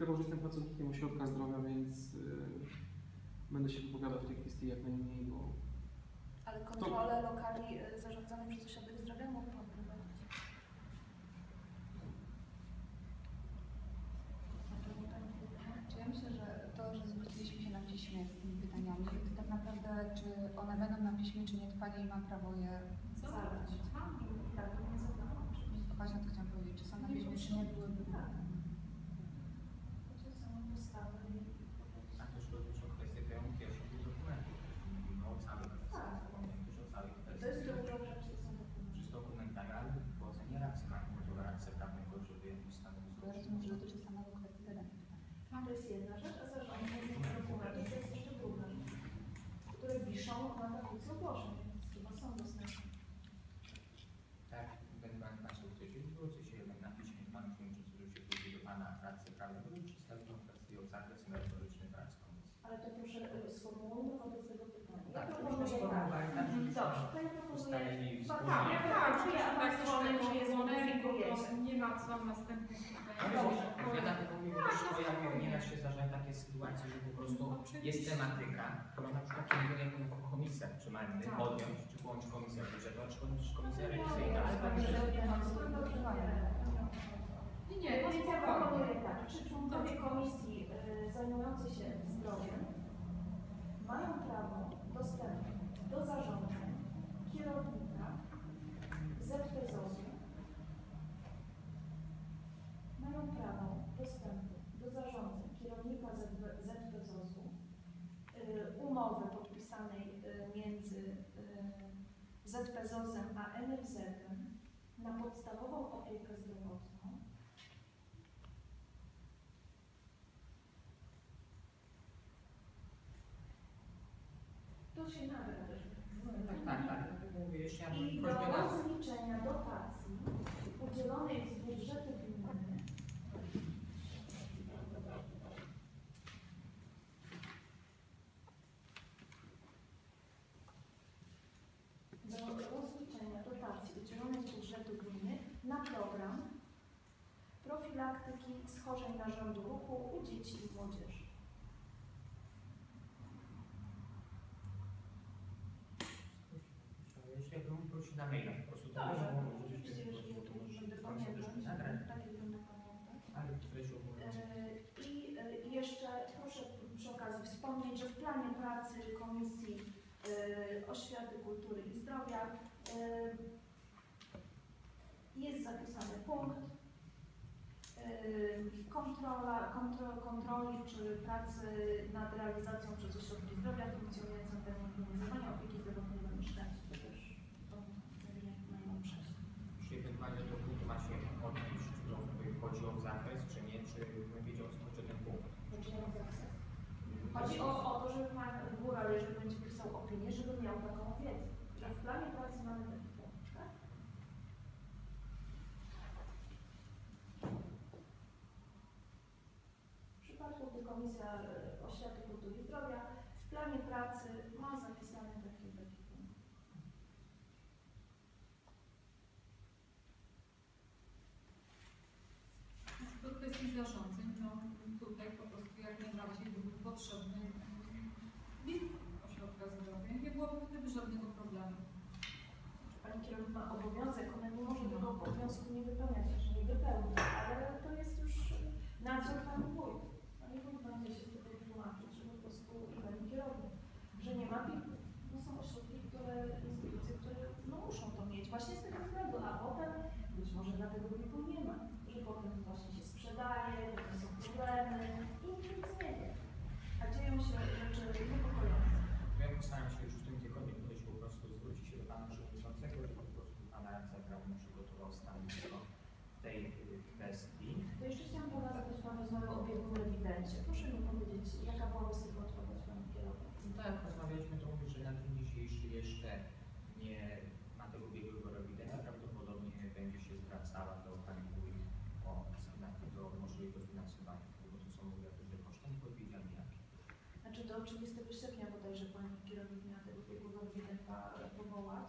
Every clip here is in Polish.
dlatego, że jestem pracownikiem ośrodka zdrowia, więc będę się wypowiadał w tej kwestii jak najmniej, bo... Ale kontrolę lokali zarządzanych przez ośrodek zdrowia mógł Pan prowadzić? Czy ja myślę, że to, że zwróciliśmy się na piśmie z tymi pytaniami, to tak naprawdę, czy one będą na piśmie, czy nie, to Pani ma prawo je Zadać. Tak, to nie zadałam oczywiście. Właśnie to chciałam powiedzieć, czy są na piśmie, czy nie byłyby. To są ustawy i... A też dotyczą kwestii tej pierwszych dokumentów. Mówimy o całych, Tak. też o całych To kwestiach. jest dużo rzeczy, co są dokumenty. Czy z dokumentami, ale w ocenie racji mamy rację prawnego, żeby jakiś stanowisko. Ja rozumiem, że dotyczy samego kwestii zadania pytania. To jest jedna rzecz, a zarządzanie dokumentów to jest jeszcze druga rzecz, które wiszą na tablicy ogłoszeń, więc chyba są dostępne. Tak, będę Państwu chcieli zwrócić się jednak na piśmie, Pan Przewodniczący, że się pójdzie do Pana radcy prawnego i przedstawi tą kwestię o zakres merytoryczny prac komisji. Ale to proszę sformułujmy wobec tego pytania. Ja Tak, proponuję myśmy sformułowali tak, że Dobrze, to ja proponuję... ustaleni Tak, tak, że ja Państwo że je zmodyfikujecie. Nie ma co następnych Ale ja tak powiem, że pojawiają nieraz się zdarzają takie sytuacje, że po prostu jest tematyka, którą na przykład kieruje jako komisja, czy mamy podjąć, czy połączyć komisja budżetowa, czy połączyć komisja rewizyjna. Nie, Więc ja proponuję tak, czy członkowie komisji zajmujący się zdrowiem mają prawo dostępu do zarządzeń kierownika ZPZOZ-u, mają prawo dostępu do zarządzeń kierownika ZPZOZ-u, umowy podpisanej między ZPZOZ-em a NFZ-em na podstawową opiekę zdrowotną. To się nagra też. Tak. Mówię jeszcze, ja I do prośbę na... rozliczenia dotacji udzielonej z budżetu gminy na program profilaktyki schorzeń narządu ruchu u dzieci i młodzieży. Jeszcze ja bym prosił na maila po prostu. Dobrze, oczywiście, jeżeli ja tu będę pamiętać, takie będę pamiętać. Ale treść I jeszcze proszę przy okazji wspomnieć, że w planie pracy Komisji Oświaty, Kultury i Zdrowia jest zapisany punkt kontroli czy pracy nad realizacją przez ośrodki zdrowia funkcjonującym w terminie organizowania opieki zdrowotnej dla mieszkańców. To też mają przejść. Czy ewentualnie do punktu ma się odnieść, czy to chodzi o zakres, czy nie, czy bym wiedział, co chodzi o ten punkt. Chodzi o to, żeby Pan Góral, jeżeli będzie pisał opinię, żeby miał taką wiedzę. Że w planie pracy mamy taki punkt, tak? W przypadku, gdy Komisja Oświaty, Kultury i Zdrowia w planie pracy ma zapisany taki punkt. Do kwestii zarządzeń, no tutaj po prostu jak najbardziej byłby potrzebny ośrodka zdrowia. Nie byłoby wtedy żadnego problemu. Pani kierownik ma obowiązek, ona nie może tego obowiązku nie wypełniać, jeszcze nie wypełni, ale to jest już nadzór Pani Wójt. Pani Wójt będzie się z tego tłumaczyć, że po prostu Pani kierownik, że nie ma PIP-u. No są ośrodki, instytucje, które no, muszą to mieć właśnie z tego względu, a potem być może dlatego PIP-u nie ma, że potem właśnie się sprzedaje, potem są problemy i nic nie wie. A dzieją się rzeczy niepokojące. Ja postaram się już w tym tygodniu podejść po prostu zwrócić się do Pana Przewodniczącego, że po prostu Pana radca prawny przygotował stanowisko w tej kwestii. To jeszcze chciałam Pana zapytać, Pan rozmawiał o biegłym rewidencie. Proszę mi powiedzieć, jaka była rozsługła odpowiedź Pani kierownik? No tak, jak rozmawialiśmy, to mówię, że na dzień dzisiejszy jeszcze nie ma tego biegłego rewidenta. Prawdopodobnie będzie się zwracała do Pani Wójt do możliwego finansowania, bo to są mówię, że koszty nie powiedziane jakie. Znaczy do 30 sierpnia bodajże Pani kierownik miała tego biegłego rewidenta powołać.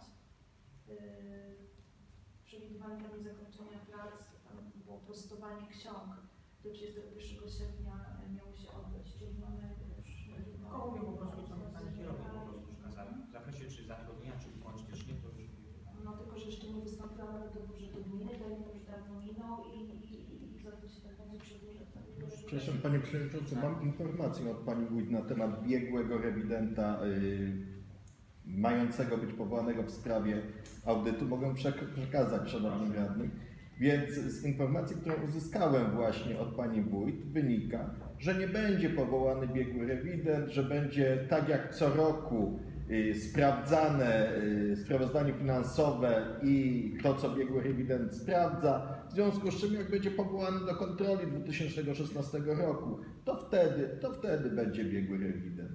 Przewidywanie Pani zakończenia prac, tam było prostowanie ksiąg do 31 sierpnia miało się odbyć, czyli mamy już... Koło mnie po prostu są pani kierownik po prostu przekazali. W zakresie czy zatrudnienia, czy ukończyć nie, to już No tylko, że jeszcze nie wystąpiła nawet do budżetu gminy, termin już dawno minął i za to się tak będzie przedłużać. Przepraszam Panie Przewodniczący, mam informację od Pani Wójt na temat biegłego rewidenta mającego być powołanego w sprawie audytu. Mogę przekazać Szanownym Radnym. Więc z informacji, którą uzyskałem właśnie od Pani Wójt, wynika, że nie będzie powołany biegły rewident, że będzie tak jak co roku sprawdzane sprawozdanie finansowe i to, co biegły rewident sprawdza, w związku z czym jak będzie powołany do kontroli 2016 roku, to wtedy będzie biegły rewident.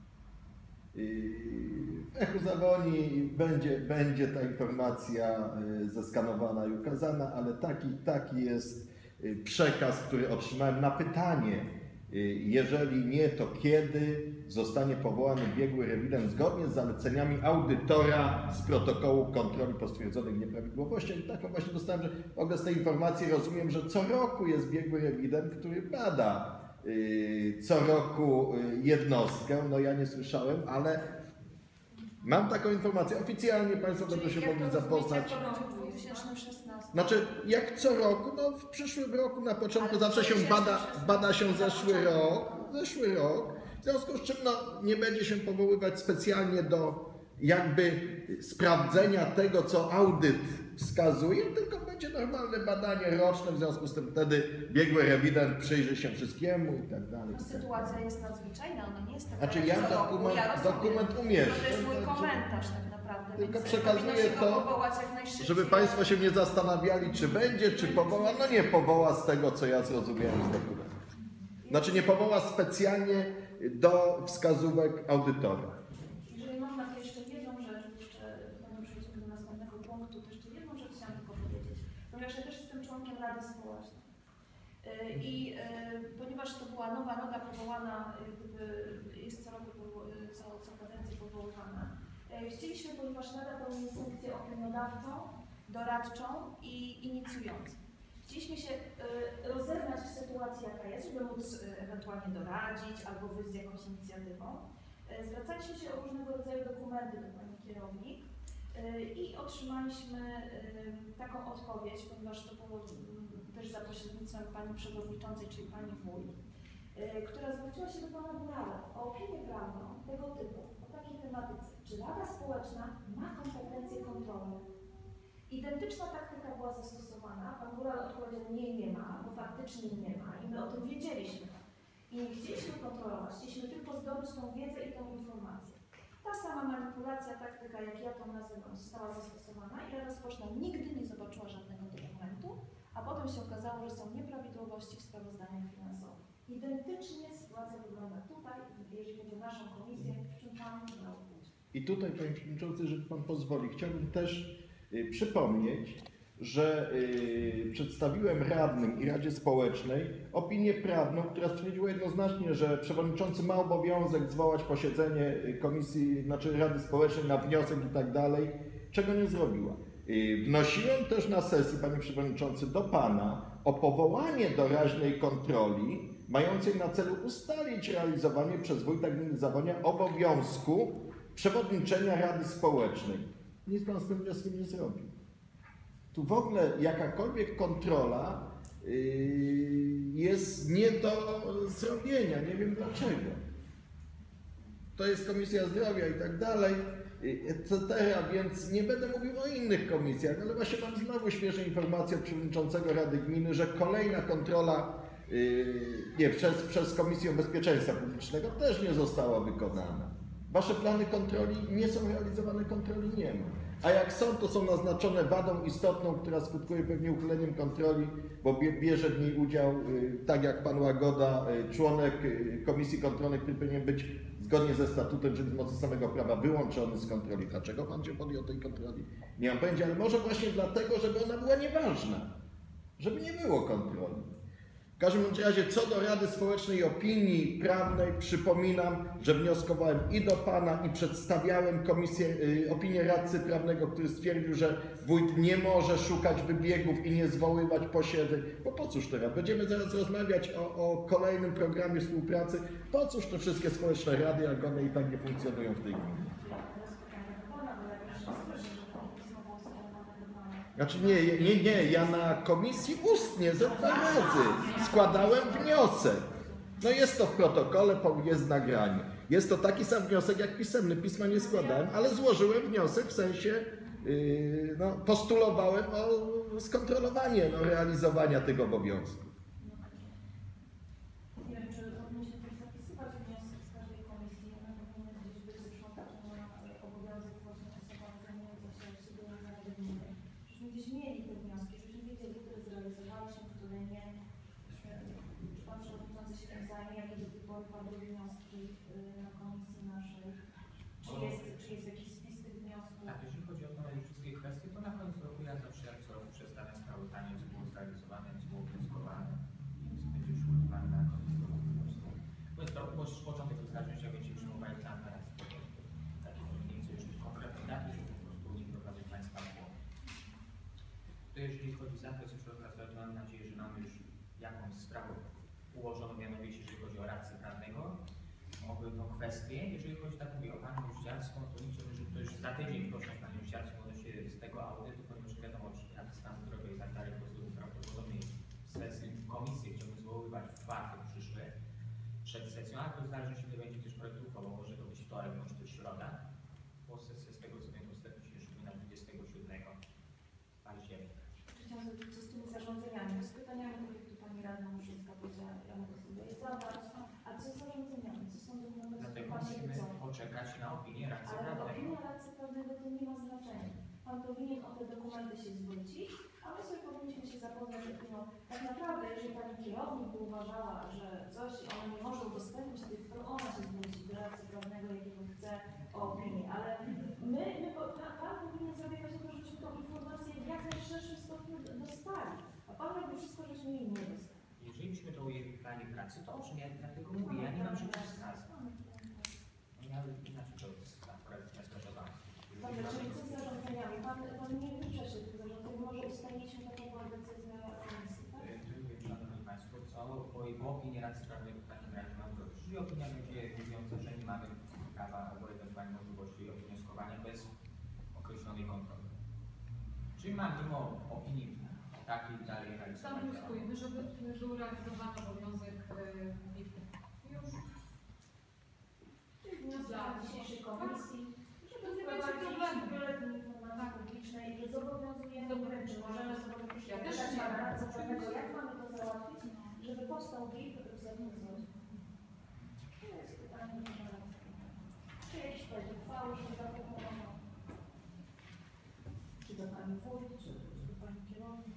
W Echu Zawoni będzie ta informacja zeskanowana i ukazana, ale taki jest przekaz, który otrzymałem na pytanie. Jeżeli nie, to kiedy zostanie powołany biegły rewident zgodnie z zaleceniami audytora z protokołu kontroli po stwierdzonych nieprawidłowościach. I taką właśnie dostałem, że w ogóle z tej informacji rozumiem, że co roku jest biegły rewident, który bada co roku jednostkę. No ja nie słyszałem, ale mam taką informację. Oficjalnie Państwo będą się mogli zapoznać. w 2016. Znaczy, jak co roku, no w przyszłym roku na początku Ale zawsze się 2016 bada się zeszły rok, w związku z czym no, nie będzie się powoływać specjalnie do jakby sprawdzenia tego, co audyt wskazuje, tylko będzie normalne badanie roczne, w związku z tym wtedy biegły rewident przyjrzy się wszystkiemu i tak dalej. No, sytuacja jest nadzwyczajna, ona nie jest taka Znaczy jak ja co roku. dokument To umieszczę. jest mój także- komentarz tak naprawdę. Tylko więc przekazuję powinno się go to, powołać jak najszybciej. Żeby Państwo się nie zastanawiali, czy będzie, czy powoła. No nie powoła z tego, co ja zrozumiałem z dokumentu. Znaczy nie powoła specjalnie do wskazówek audytora. Jeżeli można, to jeszcze jedną rzecz, jeszcze zanim przejdziemy do następnego punktu, to jeszcze jedną rzecz chciałam tylko powiedzieć. Ponieważ ja też jestem członkiem Rady Społecznej. Ponieważ to była nowa rada powołana, jest co roku, co kadencję powoływana, chcieliśmy, ponieważ Rada pełni funkcję opiniodawczą, doradczą i inicjującą. Chcieliśmy się rozeznać w sytuacji, jaka jest, żeby móc ewentualnie doradzić albo wyjść z jakąś inicjatywą. Zwracaliśmy się o różnego rodzaju dokumenty do Pani Kierownik i otrzymaliśmy taką odpowiedź, ponieważ to było też za pośrednictwem Pani Przewodniczącej, czyli Pani Wójt, która zwróciła się do Pana Górala o opinię prawną tego typu, o takiej tematyce. Czy Rada Społeczna ma kompetencje kontrolne? Identyczna taktyka była zastosowana. Pan Góral odpowiedział, nie ma, bo faktycznie nie ma i my o tym wiedzieliśmy. I nie chcieliśmy kontrolować, chcieliśmy tylko zdobyć tą wiedzę i tą informację. Ta sama manipulacja, taktyka, jak ja to nazywam, została zastosowana i Rada Społeczna nigdy nie zobaczyła żadnego dokumentu, a potem się okazało, że są nieprawidłowości w sprawozdaniach finansowych. Identycznie sytuacja wygląda tutaj, jeżeli chodzi o naszą komisję, w czym Pan brał udział. I tutaj, Panie Przewodniczący, jeżeli Pan pozwoli, chciałbym też przypomnieć, że przedstawiłem radnym i Radzie Społecznej opinię prawną, która stwierdziła jednoznacznie, że przewodniczący ma obowiązek zwołać posiedzenie komisji, znaczy Rady Społecznej na wniosek i tak dalej, czego nie zrobiła. Wnosiłem też na sesji, Panie Przewodniczący, do Pana o powołanie doraźnej kontroli mającej na celu ustalić realizowanie przez wójta gminy Zawonia obowiązku przewodniczenia Rady Społecznej. Nic Pan z tym wnioskiem nie zrobił. Tu w ogóle jakakolwiek kontrola jest nie do zrobienia, nie wiem dlaczego. To jest Komisja Zdrowia i tak dalej, etc., więc nie będę mówił o innych komisjach, ale właśnie mam znowu świeże informacje od przewodniczącego Rady Gminy, że kolejna kontrola przez Komisję Bezpieczeństwa Publicznego też nie została wykonana. Wasze plany kontroli nie są realizowane, kontroli nie ma. A jak są, to są naznaczone wadą istotną, która skutkuje pewnie uchyleniem kontroli, bo bierze w niej udział, tak jak pan Łagoda, członek komisji kontrolnej, który powinien być zgodnie ze statutem, czyli z mocy samego prawa, wyłączony z kontroli. Dlaczego pan się podjął tej kontroli? Nie mam pojęcia, ale może właśnie dlatego, żeby ona była nieważna, żeby nie było kontroli. W każdym razie co do Rady Społecznej Opinii Prawnej przypominam, że wnioskowałem i do Pana i przedstawiałem opinię radcy prawnego, który stwierdził, że wójt nie może szukać wybiegów i nie zwoływać posiedzeń. Bo po cóż teraz? Będziemy zaraz rozmawiać o kolejnym programie współpracy. Po cóż te wszystkie społeczne rady, jak one i tak nie funkcjonują w tej gminie? Znaczy nie, ja na komisji ustnie ze 2 razy składałem wniosek. No jest to w protokole, jest nagranie. Jest to taki sam wniosek jak pisemny. Pisma nie składałem, ale złożyłem wniosek w sensie, postulowałem o skontrolowanie realizowania tych obowiązków. Nie wiem, czy powinniśmy też zapisywać wnioski z każdej komisji, one powinny gdzieś być zresztą taki obowiązek właśnie osoba zajmująca się obsługą zarady gminy. Żebyśmy gdzieś mieli te wnioski, żebyśmy wiedzieli, które zrealizowaliśmy, które nie. Czy Pan Przewodniczący się tym zajmie, jakie do tej pory padły wnioski na komisji naszej? Czy jest jakiś spis tych wniosków? Tak, jeżeli chodzi o te wszystkie kwestie, to na końcu roku ja zawsze jak co roku przedstawiam sprawozdanie, co było zrealizowane, co było wnioskowane, więc będzie przygotowane na koniec roku po prostu. Bo jest to początek uzależnienia, będziecie przyjmowali tam teraz po prostu takie mniejsze już konkretne daty, żeby po prostu nie doprowadzić Państwa w błąd. To jeżeli chodzi o zakres już rozprawy, to mam nadzieję, że mamy już jakąś sprawę ułożoną, mianowicie jeżeli chodzi o radcę prawnego, mogły tą kwestię, jeżeli chodzi tak mówię o Panią Juściarską, to liczymy, że to już za tydzień proszę Panią Juściarską odnośnie z tego audytu, ponieważ wiadomo, że stan zdrowia i tak dalej, po prostu prawdopodobnie sesji komisji chciałbym zwoływać w czwartek przyszły, przed sesją, ale to zależy się, ile będzie też projektów, bo może to być wtorek, może to środa, bo sesja z tego co wiem, dostępnie się szykuje na 27 października. Chciałam zapytać, co z tymi zarządzeniami? Z pytaniami, tak jak tu Pani Radna Muszyńska powiedziała, ja mogę sobie je zadać. A co z zarządzeniami? Co są dokumenty, Dlatego Pani musimy wiedzą? poczekać na opinię radcy Ale prawnego. opinia radcy prawnego to nie ma znaczenia. Pan powinien o te dokumenty się zwrócić, a my sobie powinniśmy się zapoznać z opinią. Tak naprawdę, jeżeli Pani kierownik by uważała, że coś ona nie może udostępnić, to ona się zwróci do radcy prawnego, jakiego chce o opinię. Ale Pan powinien zabiegać o to, żebyśmy tą informację w jak najszerszym stopniu dostali. A Pan robi wszystko, żebyśmy jej nie dostali. Jeżeli byśmy to ujęli w planie pracy, to owszem, ja dlatego mówię, ja nie mam przeciwwskazań. Ja inaczej to jest akurat rozpracowane. Dobrze, czyli co z zarządzeniami? Pan nie wyprze się tych zarządzeń, może ustaliliśmy taką była decyzja komisji, tak? Szanowni Państwo, co po opinii radcy prawnego w takim razie mam zrobić? Jeżeli opinia będzie mówiąca, że nie mamy prawa albo ewentualnie możliwości wnioskowania bez określonej kontroli. Czyli mam mimo opinii takiej dalej realizować. Tam wnioskujemy, żeby był realizowany obowiązek WIP-u. Już. Czyli wniosek na dzisiejszej komisji, żeby nie będzie wprowadzić problemu. wieloletniej informacji publicznej, że zobowiązujemy wręcz, możemy zobaczyć, Ja też pytać nie Pana mam. radcę prawnego, jak mamy to załatwić, żeby powstał WIP w Zawisłości. To jest pytanie do Pana radcy. Czy jakieś będzie uchwały się zaproponowano? Czy do Pani wójt, czy do Pani kierownik?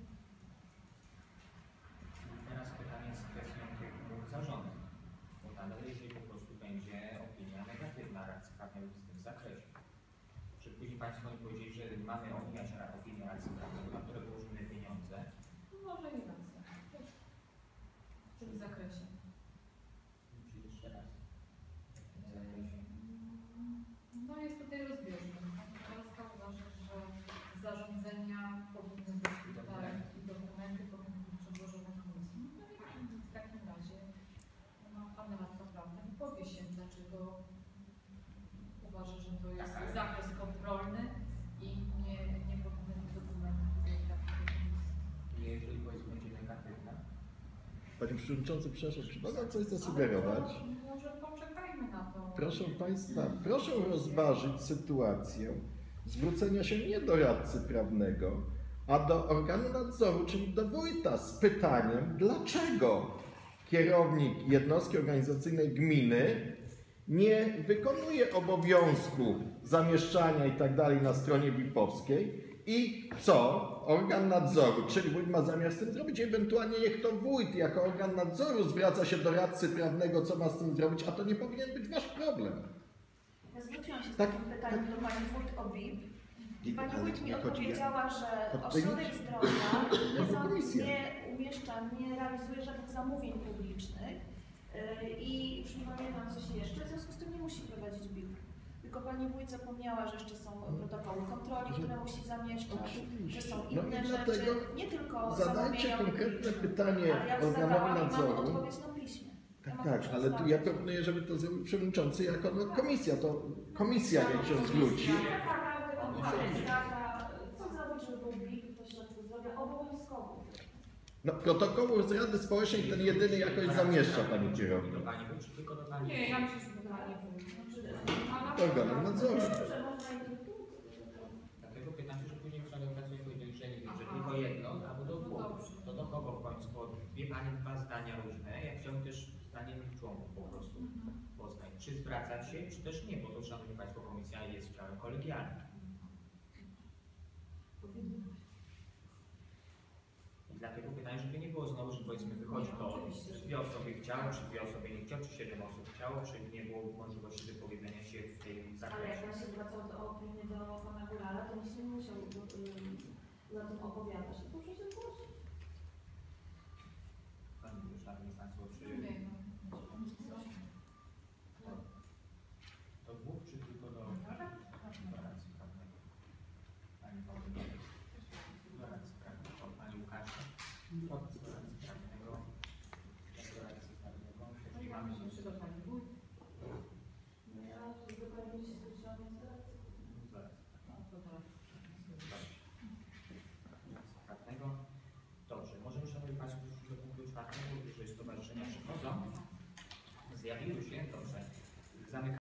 Teraz pytanie z kwestią tych dwóch zarządów. Bo nadal, jeżeli po prostu będzie opinia negatywna radcy prawnego w tym zakresie. Czy później Państwo nie powiedzieli, że mamy omijać opinię radcy prawnego, na które położymy pieniądze? Może i racja. W tym zakresie. Czy jeszcze raz? W tym zakresie. No jest tutaj rozbieżne. Polska uważa, że zarządzenia powinny być tutaj i dokumenty powinny być przedłożone komisji. No i w takim razie pan radca prawny powie się, dlaczego uważa, że to jest zakres kontrolny i nie powinny być dokumenty tutaj takich komisji. Jeżeli powiedzmy będzie negatywna, Panie Przewodniczący, przepraszam, czy mogę coś zasugerować? Może poczekajmy na to. Proszę Państwa, proszę rozważyć sytuację zwrócenia się nie do radcy prawnego, a do organu nadzoru, czyli do wójta z pytaniem, dlaczego kierownik jednostki organizacyjnej gminy nie wykonuje obowiązku zamieszczania i tak dalej na stronie BIP-owskiej i co organ nadzoru, czyli wójt ma zamiar z tym zrobić, ewentualnie niech to wójt jako organ nadzoru zwraca się do radcy prawnego, co ma z tym zrobić, a to nie powinien być wasz problem. Ja zwróciłam się z Tak, takim pytaniem do Pani wójt o WIP. I- Pani ale wójt mi nie chodzi- odpowiedziała, że to ośrodek nie- zdrowia to komisja. nie umieszcza, nie realizuje żadnych zamówień publicznych i już nie pamiętam coś jeszcze, w związku z tym nie musi prowadzić biur. Tylko pani wójt zapomniała, że jeszcze są protokoły kontroli, które musi zamieszczać, że są No i inne dlatego rzeczy, nie tylko zadajcie zamówienia konkretne publiczne. pytanie Ale ja już organowi zadałam i mam nadzoru. odpowiedź na piśmie. Ja mam Tak, to ale tu ja przedstawić. proponuję, żeby to zrobił przewodniczący jako komisja. To komisja jak się zwróci. Co zrobić, żeby był blik w ośrodku zdrowia obowiązkowo? No protokołu z Rady Społecznej ten jedyny jakoś zamieszcza pani kierownik. Do pani wójt, czy tylko do pani? Nie, ja myślę, że pytanie To organem nadzoru. Dlatego pytam się, że później trzeba pracuje powiedzieć, że nie wiem, że tylko jedno, albo do dwóch. To do kogo w końcu? Bo wie pani dwa zdania różne. Ja chciałbym też zdanie członków po prostu poznać. Czy zwracać się, czy też nie, bo to szanowni państwo, komisja jest ciałem kolegialnym. I dlatego pytanie, żeby nie było znowu, że powiedzmy wychodzi to, że dwie osoby chciały, czy dwie osoby nie chciały, czy 7 osób chciało, czy nie było możliwości wypowiedzenia się w tej Ale jak zakresie. pan się zwracał do opinii do pana Górala, to nikt nie musiał za tym opowiadać. To proszę się zgłosić. Pani szanowni państwo, czy do dwóch, czy tylko do gwarancji prawnej? Pani Paulina, gwarancji prawnej, pani Łukasza, gwarancji prawnego, gwarancji prawnego, jeżeli mamy Czy do pani wójt? No ja dokładnie się zwróciłam, więc prawnego. Dobrze, możemy szanowni państwo wrócić do punktu 4, że stowarzyszenia przychodzą, zjawiły się, dobrze, zamykamy.